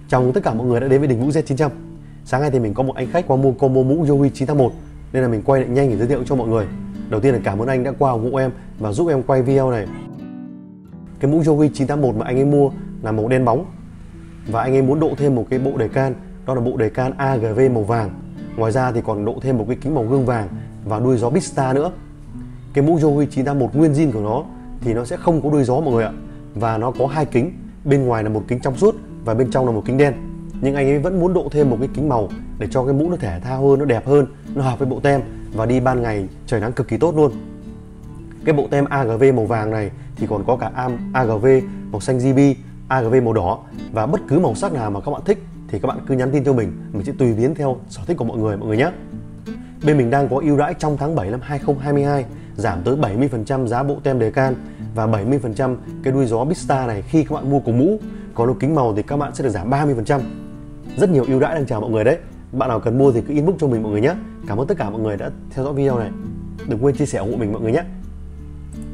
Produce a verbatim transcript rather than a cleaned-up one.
Chào mừng tất cả mọi người đã đến với Đình Vũ Z chín trăm. Sáng nay thì mình có một anh khách qua mua combo mũ Yowie chín tám một nên là mình quay lại nhanh để giới thiệu cho mọi người. Đầu tiên là cảm ơn anh đã qua ủng hộ em và giúp em quay video này. Cái mũ Yowie chín tám một mà anh ấy mua là màu đen bóng và anh ấy muốn độ thêm một cái bộ đề can, đó là bộ đề can a giê vê màu vàng. Ngoài ra thì còn độ thêm một cái kính màu gương vàng và đuôi gió Bitstar nữa. Cái mũ Yowie chín tám một nguyên zin của nó thì nó sẽ không có đuôi gió mọi người ạ, và nó có hai kính, bên ngoài là một kính trong suốt và bên trong là một kính đen. Nhưng anh ấy vẫn muốn độ thêm một cái kính màu để cho cái mũ nó thể thao hơn, nó đẹp hơn, nó hợp với bộ tem và đi ban ngày trời nắng cực kỳ tốt luôn. Cái bộ tem a giê vê màu vàng này thì còn có cả a giê vê màu xanh giê bê, a giê vê màu đỏ, và bất cứ màu sắc nào mà các bạn thích thì các bạn cứ nhắn tin cho mình, mình sẽ tùy biến theo sở thích của mọi người mọi người nhé. Bên mình đang có ưu đãi trong tháng bảy năm hai không hai hai, giảm tới bảy mươi phần trăm giá bộ tem đề can và bảy mươi phần trăm cái đuôi gió Bitstar này khi các bạn mua cùng mũ. Còn đồ kính màu thì các bạn sẽ được giảm ba mươi phần trăm. Rất nhiều ưu đãi đang chào mọi người đấy. Bạn nào cần mua thì cứ inbox cho mình mọi người nhé. Cảm ơn tất cả mọi người đã theo dõi video này. Đừng quên chia sẻ ủng hộ mình mọi người nhé.